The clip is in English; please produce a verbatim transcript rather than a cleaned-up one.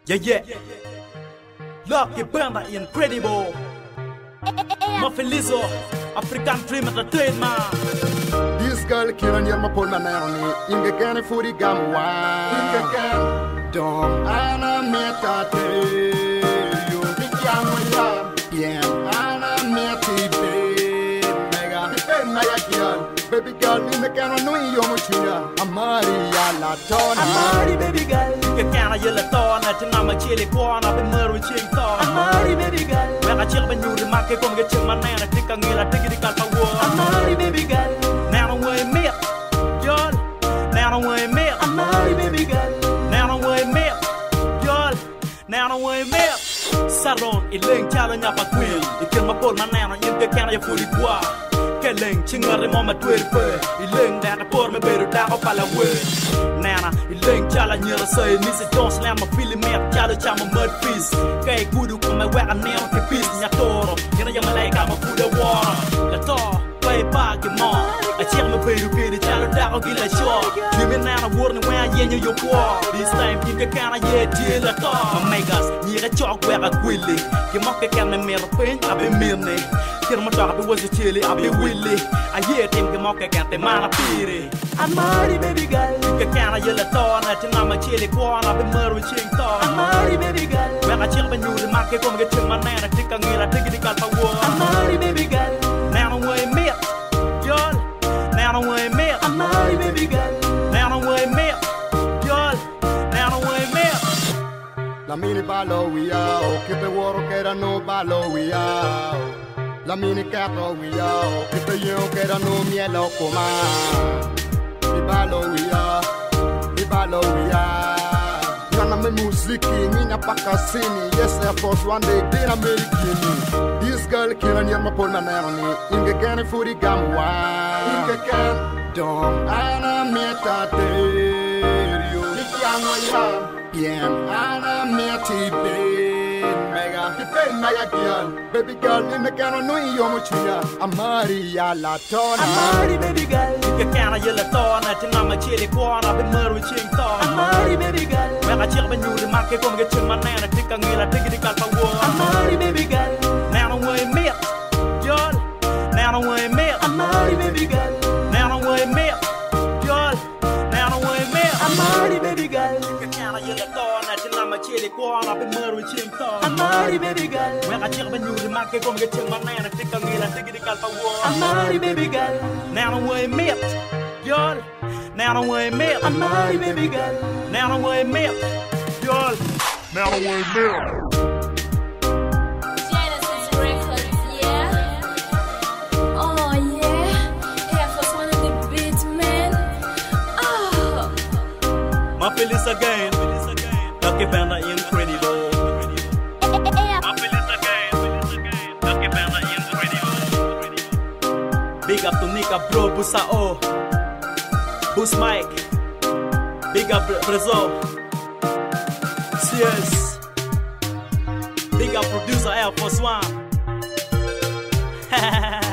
Yeah, yeah. Lucky Banda incredible. Mafelizo, African dream at the trademark. This girl killing your mapona nani. Inge kane furi gamwa. Inge kane. Dom ana metate. You bikiamo ya. Bien ana metipe. Mega. Mega kian. Baby girl, in the can no yo muchiya. Amari ya la tona. Amari baby girl. You can't yell at all. Nachinama chili kwana. Be murray ching tona. Amari baby girl. When I chill when you the market come get your man and take a meal. I take it out the wall. Amari baby girl. Now I'm way me. Girl. Now I'm way me. Amari baby girl. Now I'm way me. Girl. Now I'm way me. Saron, it link challenge up a queen. You kill my poor man now. You can't you fully bois. Kelling, chingar mama twelve per. Iling that a poor me better down up all the way. Nana, iling challenge you say, Mister John Slam a feeling me up, challenge I'm a mud piece. Kay kudu come my way and nail the piece in your toro. You know you're like I'm a food of water. The door, way back your mom. I check my baby, baby, challenge down, get a shot. You mean now I'm warning when I yen you your war. This time you can kind of yet deal at all. My megas, need a chalk where I quilly. You mock a can of mirror paint, I've been milling. Kill my dog, it was a chili, I'll be willy. I hear him the mock against the man of pity. I'm married, baby girl. You can't yell at all, and I'm a chili corn, I've been murdered ching tall. I'm married, baby girl. When I chill when you the market, come get your man and I take a meal, I take it out the wall. I'm married, baby girl. Now I'm way me. Girl. Now I'm way me. I'm married, baby girl. Now I'm way me. Girl. Now I'm way me. La mini ballo we are, keep the water get no ballo we are. La mini capo we are, keep the young get no mielo coma. Mi ballo we are, mi ballo we are. Nana me music in a pakasini, yes Air Force One day did American. This girl killing your mapona nani, in the can for the gamwa. In the can, don't ana metate. You bikiamo bien, ana metipe. Mega, mega girl, baby girl in the can no yo muchiya. Amari ya la tona. Amari baby girl, you can't yell at all. Nachinama chili corn, I've been murdered ching tall. Amari baby girl, when I chill when you the market come get your man and I take a meal, I take it out the wall. Amari baby girl, now I'm way me. Girl, now I'm way me. Amari baby girl, now I'm way me. Girl, now I'm way me. Amari baby girl, you can't yell at all. Nachinama chili corn, I've been murdered ching tall. Amari baby girl, when I chill when you the market come get your man and I take a meal, I take it out the wall. Amari baby girl, now I'm way me. Girl, now I'm way me. Amari baby girl, now I'm way me. Girl, now I'm way me. Mafeliz again, Lucky Banda incredible. Mafeliz again, Lucky Banda incredible. Big up to Nika bro, Busa O, Bus Mike, big up Brazil, Cheers, big up producer Air Force One.